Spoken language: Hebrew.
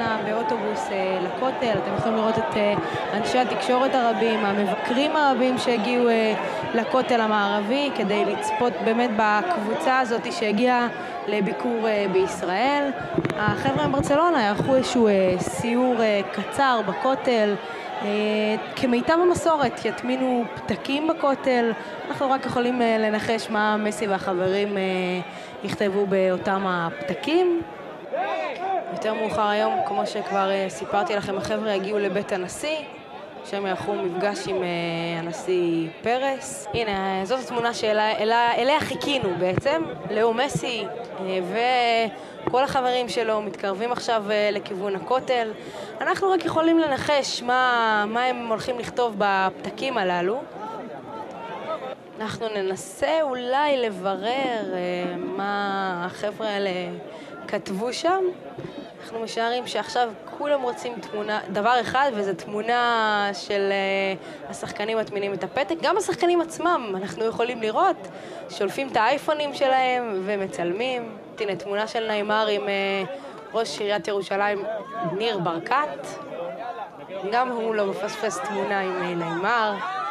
ברצלונה באוטובוס לכותל. אתם יכולים לראות את אנשי התקשורת הרבים, המבקרים הרבים שהגיעו לכותל המערבי כדי לצפות באמת בקבוצה הזאת שהגיעה לביקור בישראל. החבר'ה מברצלונה ערכו איזשהו סיור קצר בכותל, כמיטב המסורת יטמינו פתקים בכותל. אנחנו רק יכולים לנחש מה מסי והחברים יכתבו באותם הפתקים. יותר מאוחר היום, כמו שכבר סיפרתי לכם, החבר'ה הגיעו לבית הנשיא, שהם יערכו מפגש עם הנשיא פרס. הנה, זאת התמונה שאליה חיכינו בעצם. לאו מסי וכל החברים שלו מתקרבים עכשיו לכיוון הכותל. אנחנו רק יכולים לנחש מה הם הולכים לכתוב בפתקים הללו. אנחנו ננסה אולי לברר מה החבר'ה האלה כתבו שם. אנחנו משערים שעכשיו כולם רוצים דבר אחד, וזו תמונה של השחקנים מטמינים את הפתק. גם השחקנים עצמם, אנחנו יכולים לראות, שולפים את האייפונים שלהם ומצלמים. הנה תמונה של ניימר עם ראש עיריית ירושלים, ניר ברקת. גם הוא לא מפספס תמונה עם ניימר.